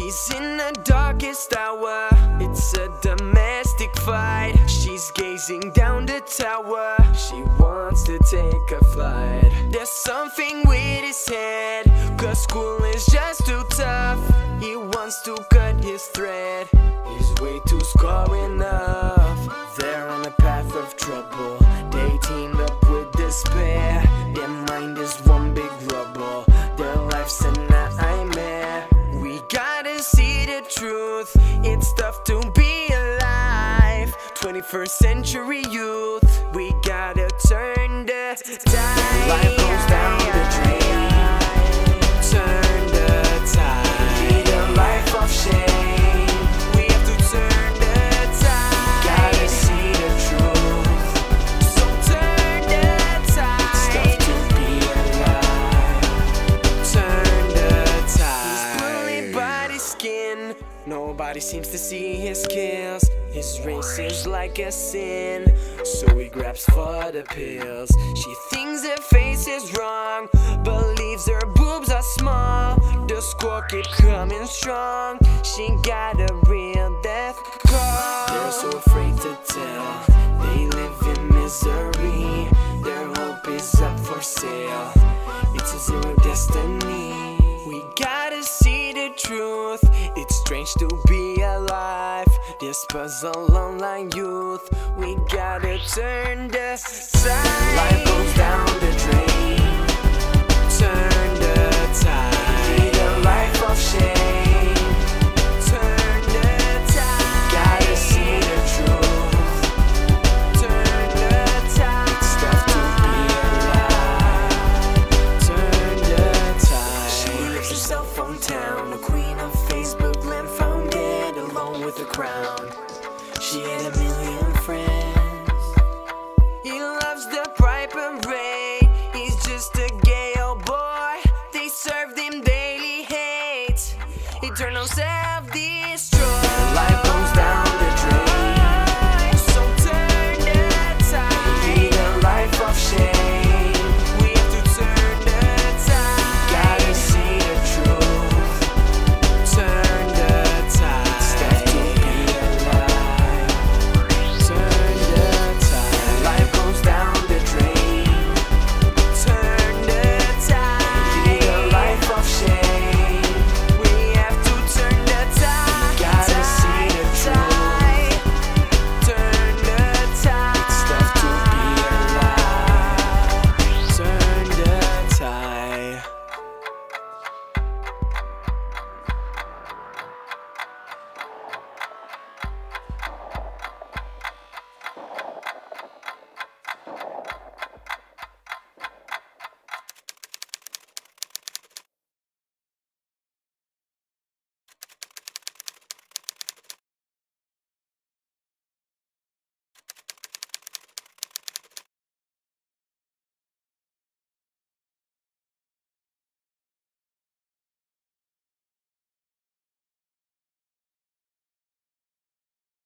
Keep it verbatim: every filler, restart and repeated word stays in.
He's in the darkest hour, it's a domestic fight. She's gazing down the tower, she wants to take a flight. There's something with his head, cause school is just too tough. He wants to cut his thread, he's way too scarring enough. They're on a path of trouble, they teamed up with despair. Their mind is one big rubble, their life's a nightmare. We gotta see the truth, it's tough to be alive. twenty-first century youth, we gotta turn the tide. Life goes down the drain, turn the tide. Lead a life of shame, we have to turn the tide. We gotta see the truth, so turn the tide. It's tough to be alive, turn the tide. He's bullied by his skin, nobody seems to see his skills. His race is like a sin, so he grabs for the pills. She thinks her face is wrong, believes her boobs are small. The squawk keep coming strong, she got a real death call. They're so afraid to tell, they live in misery. Their hope is up for sale, it's a zero destiny. We gotta see the truth, it's strange to be alive. This puzzle online youth, we gotta turn the tide. Life goes down the drain, turn the tide. Lead a life of shame, turn the tide. Gotta see the truth, turn the tide. It's tough to be alive, turn the tide. She lives her cell phone town, the queen of Facebook land, found dead alone with a crown. She had a million friends, he loves the pride parade. He's just a gay old boy, they served him daily hate. Eternal self-destroy.